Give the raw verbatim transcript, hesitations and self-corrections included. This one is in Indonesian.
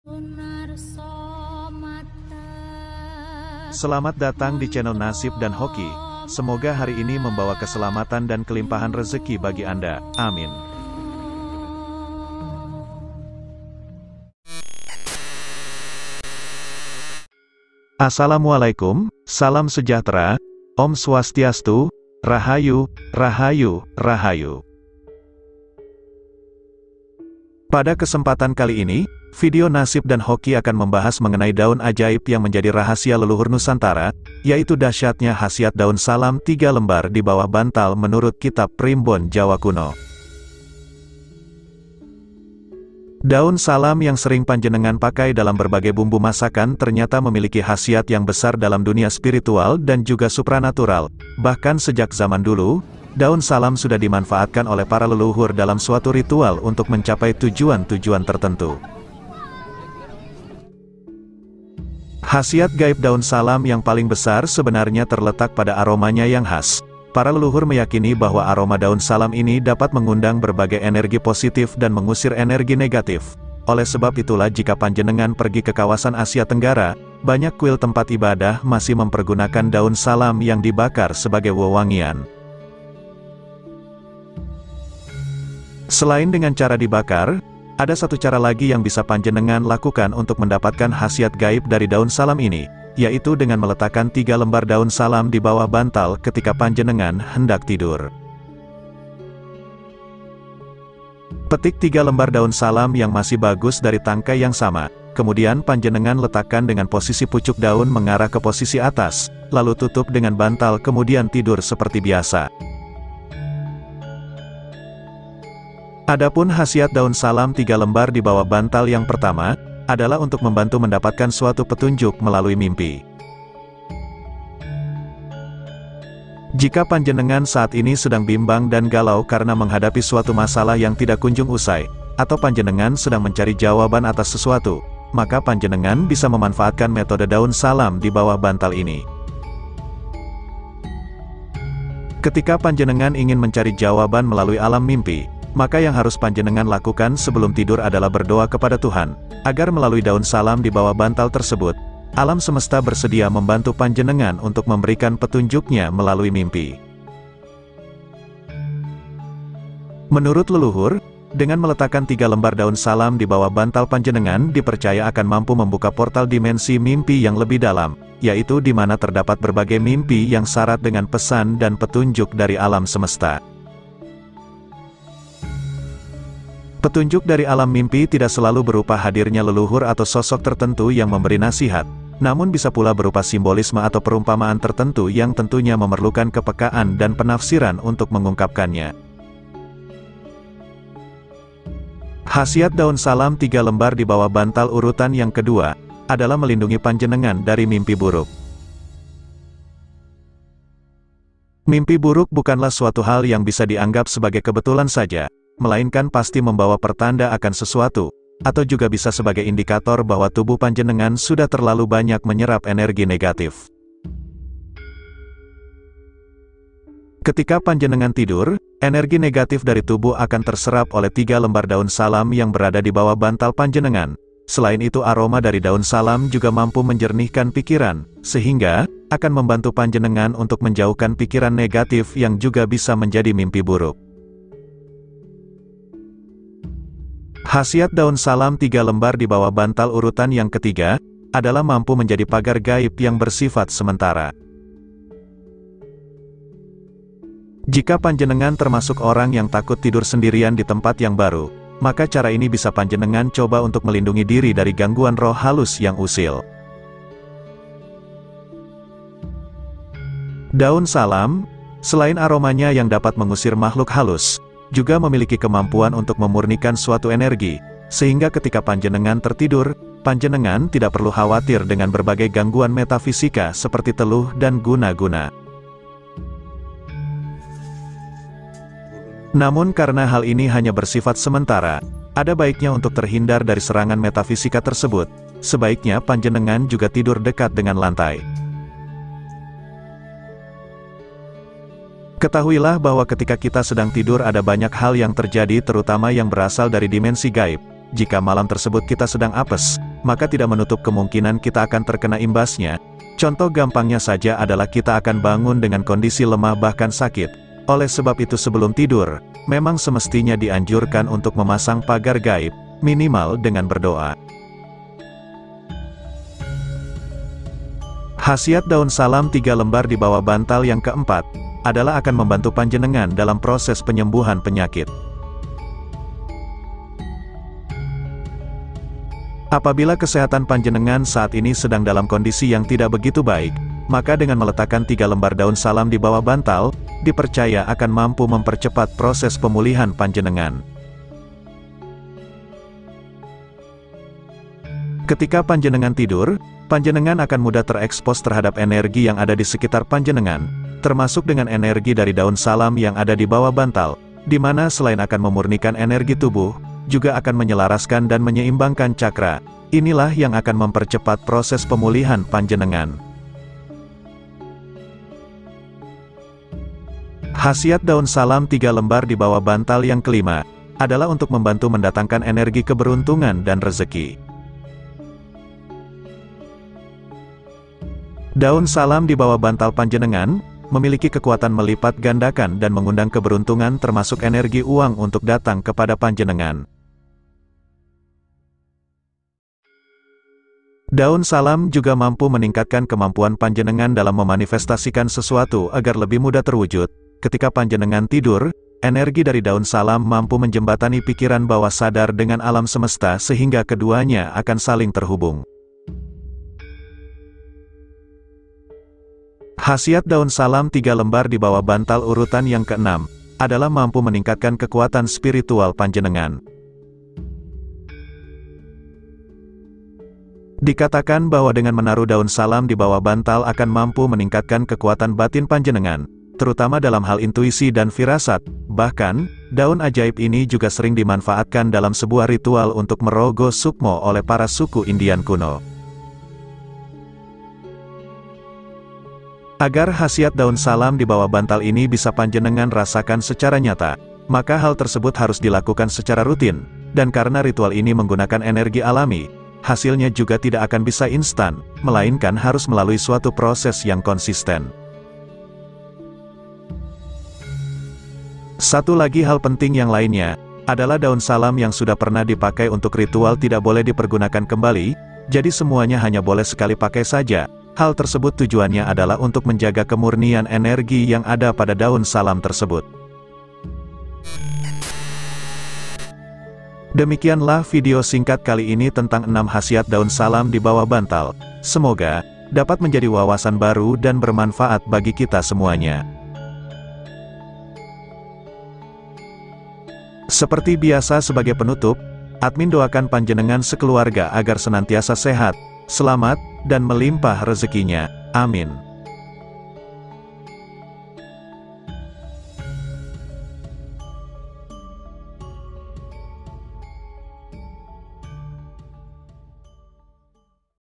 Selamat datang di channel Nasib dan Hoki. Semoga hari ini membawa keselamatan dan kelimpahan rezeki bagi Anda. Amin. Assalamualaikum, salam sejahtera, Om Swastiastu, Rahayu, Rahayu, Rahayu. Pada kesempatan kali ini, video Nasib dan Hoki akan membahas mengenai daun ajaib yang menjadi rahasia leluhur Nusantara, yaitu dahsyatnya khasiat daun salam tiga lembar di bawah bantal menurut kitab Primbon Jawa Kuno. Daun salam yang sering panjenengan pakai dalam berbagai bumbu masakan ternyata memiliki khasiat yang besar dalam dunia spiritual dan juga supranatural. Bahkan sejak zaman dulu, daun salam sudah dimanfaatkan oleh para leluhur dalam suatu ritual untuk mencapai tujuan-tujuan tertentu. Khasiat gaib daun salam yang paling besar sebenarnya terletak pada aromanya yang khas. Para leluhur meyakini bahwa aroma daun salam ini dapat mengundang berbagai energi positif dan mengusir energi negatif. Oleh sebab itulah jika panjenengan pergi ke kawasan Asia Tenggara, banyak kuil tempat ibadah masih mempergunakan daun salam yang dibakar sebagai wewangian. Selain dengan cara dibakar, ada satu cara lagi yang bisa panjenengan lakukan untuk mendapatkan khasiat gaib dari daun salam ini, yaitu dengan meletakkan tiga lembar daun salam di bawah bantal ketika panjenengan hendak tidur. Petik tiga lembar daun salam yang masih bagus dari tangkai yang sama, kemudian panjenengan letakkan dengan posisi pucuk daun mengarah ke posisi atas, lalu tutup dengan bantal kemudian tidur seperti biasa. Adapun khasiat daun salam tiga lembar di bawah bantal yang pertama, adalah untuk membantu mendapatkan suatu petunjuk melalui mimpi. Jika panjenengan saat ini sedang bimbang dan galau karena menghadapi suatu masalah yang tidak kunjung usai, atau panjenengan sedang mencari jawaban atas sesuatu, maka panjenengan bisa memanfaatkan metode daun salam di bawah bantal ini. Ketika panjenengan ingin mencari jawaban melalui alam mimpi, maka yang harus panjenengan lakukan sebelum tidur adalah berdoa kepada Tuhan, agar melalui daun salam di bawah bantal tersebut, alam semesta bersedia membantu panjenengan untuk memberikan petunjuknya melalui mimpi. Menurut leluhur, dengan meletakkan tiga lembar daun salam di bawah bantal panjenengan dipercaya akan mampu membuka portal dimensi mimpi yang lebih dalam, yaitu di mana terdapat berbagai mimpi yang syarat dengan pesan dan petunjuk dari alam semesta. Petunjuk dari alam mimpi tidak selalu berupa hadirnya leluhur atau sosok tertentu yang memberi nasihat, namun bisa pula berupa simbolisme atau perumpamaan tertentu yang tentunya memerlukan kepekaan dan penafsiran untuk mengungkapkannya. Khasiat daun salam tiga lembar di bawah bantal urutan yang kedua, adalah melindungi panjenengan dari mimpi buruk. Mimpi buruk bukanlah suatu hal yang bisa dianggap sebagai kebetulan saja, melainkan pasti membawa pertanda akan sesuatu, atau juga bisa sebagai indikator bahwa tubuh panjenengan sudah terlalu banyak menyerap energi negatif. Ketika panjenengan tidur, energi negatif dari tubuh akan terserap oleh tiga lembar daun salam yang berada di bawah bantal panjenengan. Selain itu aroma dari daun salam juga mampu menjernihkan pikiran, sehingga akan membantu panjenengan untuk menjauhkan pikiran negatif yang juga bisa menjadi mimpi buruk. Khasiat daun salam tiga lembar di bawah bantal urutan yang ketiga, adalah mampu menjadi pagar gaib yang bersifat sementara. Jika panjenengan termasuk orang yang takut tidur sendirian di tempat yang baru, maka cara ini bisa panjenengan coba untuk melindungi diri dari gangguan roh halus yang usil. Daun salam, selain aromanya yang dapat mengusir makhluk halus, juga memiliki kemampuan untuk memurnikan suatu energi, sehingga ketika panjenengan tertidur, panjenengan tidak perlu khawatir dengan berbagai gangguan metafisika seperti teluh dan guna-guna. Namun karena hal ini hanya bersifat sementara, ada baiknya untuk terhindar dari serangan metafisika tersebut, sebaiknya panjenengan juga tidur dekat dengan lantai. Ketahuilah bahwa ketika kita sedang tidur ada banyak hal yang terjadi terutama yang berasal dari dimensi gaib, jika malam tersebut kita sedang apes, maka tidak menutup kemungkinan kita akan terkena imbasnya. Contoh gampangnya saja adalah kita akan bangun dengan kondisi lemah bahkan sakit. Oleh sebab itu sebelum tidur, memang semestinya dianjurkan untuk memasang pagar gaib, minimal dengan berdoa. Khasiat daun salam tiga lembar di bawah bantal yang keempat, adalah akan membantu panjenengan dalam proses penyembuhan penyakit. Apabila kesehatan panjenengan saat ini sedang dalam kondisi yang tidak begitu baik, maka dengan meletakkan tiga lembar daun salam di bawah bantal, dipercaya akan mampu mempercepat proses pemulihan panjenengan. Ketika panjenengan tidur, panjenengan akan mudah terekspos terhadap energi yang ada di sekitar panjenengan, termasuk dengan energi dari daun salam yang ada di bawah bantal, di mana selain akan memurnikan energi tubuh, juga akan menyelaraskan dan menyeimbangkan cakra. Inilah yang akan mempercepat proses pemulihan panjenengan. Khasiat daun salam tiga lembar di bawah bantal yang kelima, adalah untuk membantu mendatangkan energi keberuntungan dan rezeki. Daun salam di bawah bantal panjenengan, memiliki kekuatan melipat gandakan dan mengundang keberuntungan termasuk energi uang untuk datang kepada panjenengan. Daun salam juga mampu meningkatkan kemampuan panjenengan dalam memanifestasikan sesuatu agar lebih mudah terwujud. Ketika panjenengan tidur, energi dari daun salam mampu menjembatani pikiran bawah sadar dengan alam semesta sehingga keduanya akan saling terhubung. Khasiat daun salam tiga lembar di bawah bantal urutan yang keenam, adalah mampu meningkatkan kekuatan spiritual panjenengan. Dikatakan bahwa dengan menaruh daun salam di bawah bantal akan mampu meningkatkan kekuatan batin panjenengan, terutama dalam hal intuisi dan firasat. Bahkan, daun ajaib ini juga sering dimanfaatkan dalam sebuah ritual untuk merogoh sukmo oleh para suku Indian kuno. Agar khasiat daun salam di bawah bantal ini bisa panjenengan rasakan secara nyata, maka hal tersebut harus dilakukan secara rutin, dan karena ritual ini menggunakan energi alami, hasilnya juga tidak akan bisa instan, melainkan harus melalui suatu proses yang konsisten. Satu lagi hal penting yang lainnya, adalah daun salam yang sudah pernah dipakai untuk ritual tidak boleh dipergunakan kembali, jadi semuanya hanya boleh sekali pakai saja. Hal tersebut tujuannya adalah untuk menjaga kemurnian energi yang ada pada daun salam tersebut. Demikianlah video singkat kali ini tentang enam khasiat daun salam di bawah bantal. Semoga dapat menjadi wawasan baru dan bermanfaat bagi kita semuanya. Seperti biasa sebagai penutup, admin doakan panjenengan sekeluarga agar senantiasa sehat, selamat, dan melimpah rezekinya. Amin.